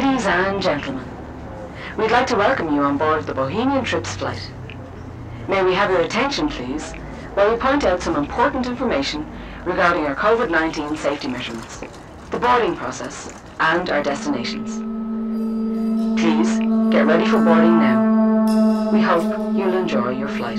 Ladies and gentlemen, we'd like to welcome you on board the Bohemian Trips flight. May we have your attention, please, while we point out some important information regarding our COVID-19 safety measurements, the boarding process, and our destinations. Please get ready for boarding now. We hope you'll enjoy your flight.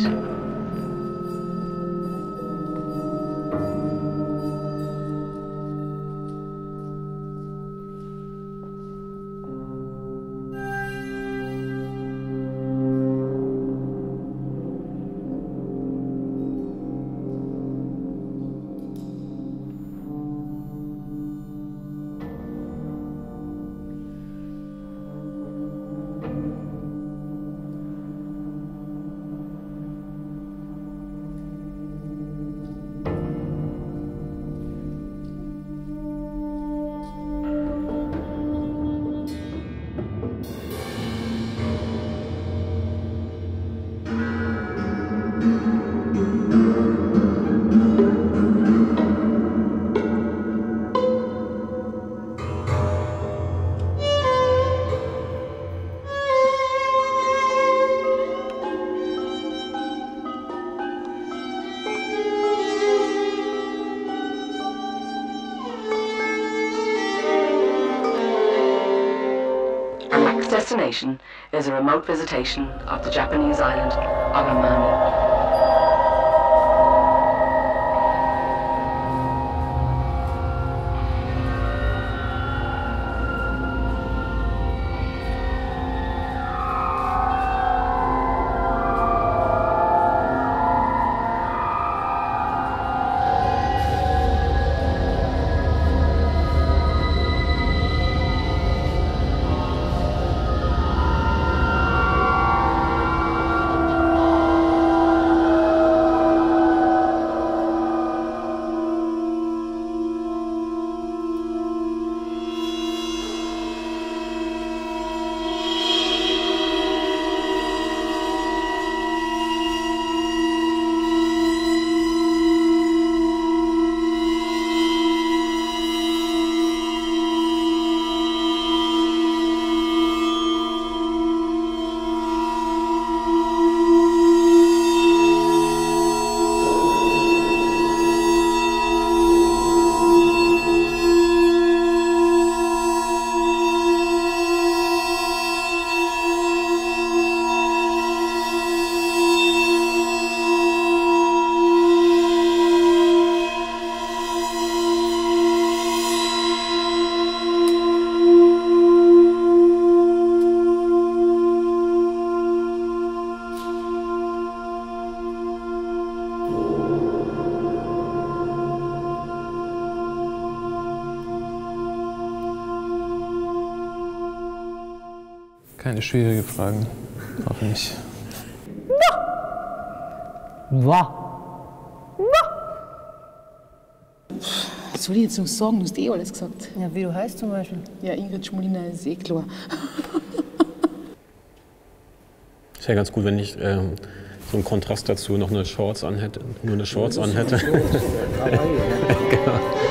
Destination is a remote visitation of the Japanese island of Amami. Keine schwierige Fragen, hoffe ich. Was soll ich jetzt noch sagen? Du hast eh alles gesagt. Ja, wie du heißt zum Beispiel? Ja, Ingrid Schmoliner ist eh klar. Ist ja ganz gut, wenn ich so einen Kontrast dazu noch eine Shorts anhätte, nur eine Shorts anhätte. Genau.